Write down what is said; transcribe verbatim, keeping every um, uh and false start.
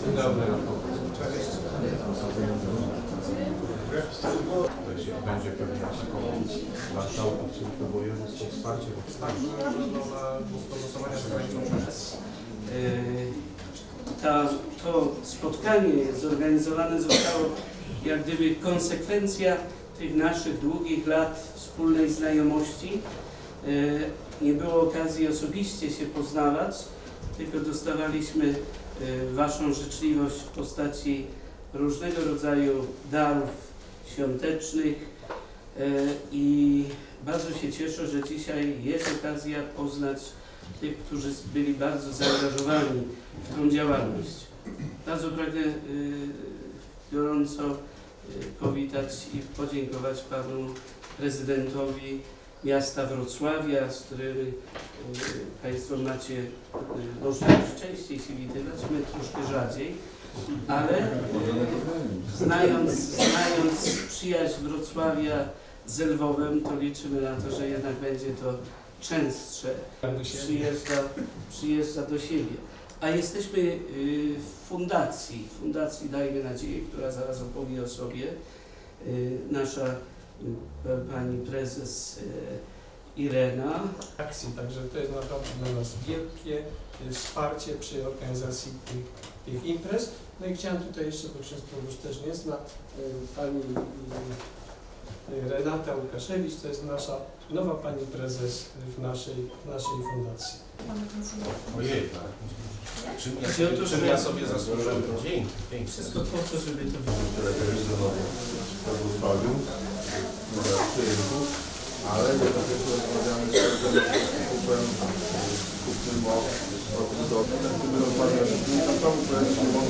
Dzień dobry. Będzie pewnie marszałków czy województw wsparcie powstanie. Do głosowania z granicą przeszłość. To spotkanie zorganizowane zostało jak gdyby konsekwencja tych naszych długich lat wspólnej znajomości. Nie było okazji osobiście się poznawać, tylko dostawaliśmy Waszą życzliwość w postaci różnego rodzaju darów świątecznych i bardzo się cieszę, że dzisiaj jest okazja poznać tych, którzy byli bardzo zaangażowani w tą działalność. Bardzo pragnę gorąco powitać i podziękować Panu Prezydentowi miasta Wrocławia, z którym Państwo macie możliwość częściej się widywać, my troszkę rzadziej, ale znając, znając przyjaźń Wrocławia z Lwowem, to liczymy na to, że jednak będzie to częstsze, przyjeżdża, przyjeżdża do siebie. A jesteśmy w fundacji, fundacji Dajmy Nadzieję, która zaraz opowie o sobie. Nasza pani prezes Irena. Akcji, także to jest naprawdę dla nas wielkie wsparcie przy organizacji tych, tych imprez. No i chciałem tutaj jeszcze, bo ksiądz proboszcz też nie zna, pani Renata Łukaszewicz, to jest nasza nowa pani prezes w naszej, w naszej fundacji. Ojej, tak. Czym ja, sobie, czym ja sobie zasłużyłem? Dzięki. Wszystko po to, żeby to przyjemków, ale nie tak jak rozmawiamy z kupem, kupnym o produkcji, tak my rozmawiamy z tym, tam to jest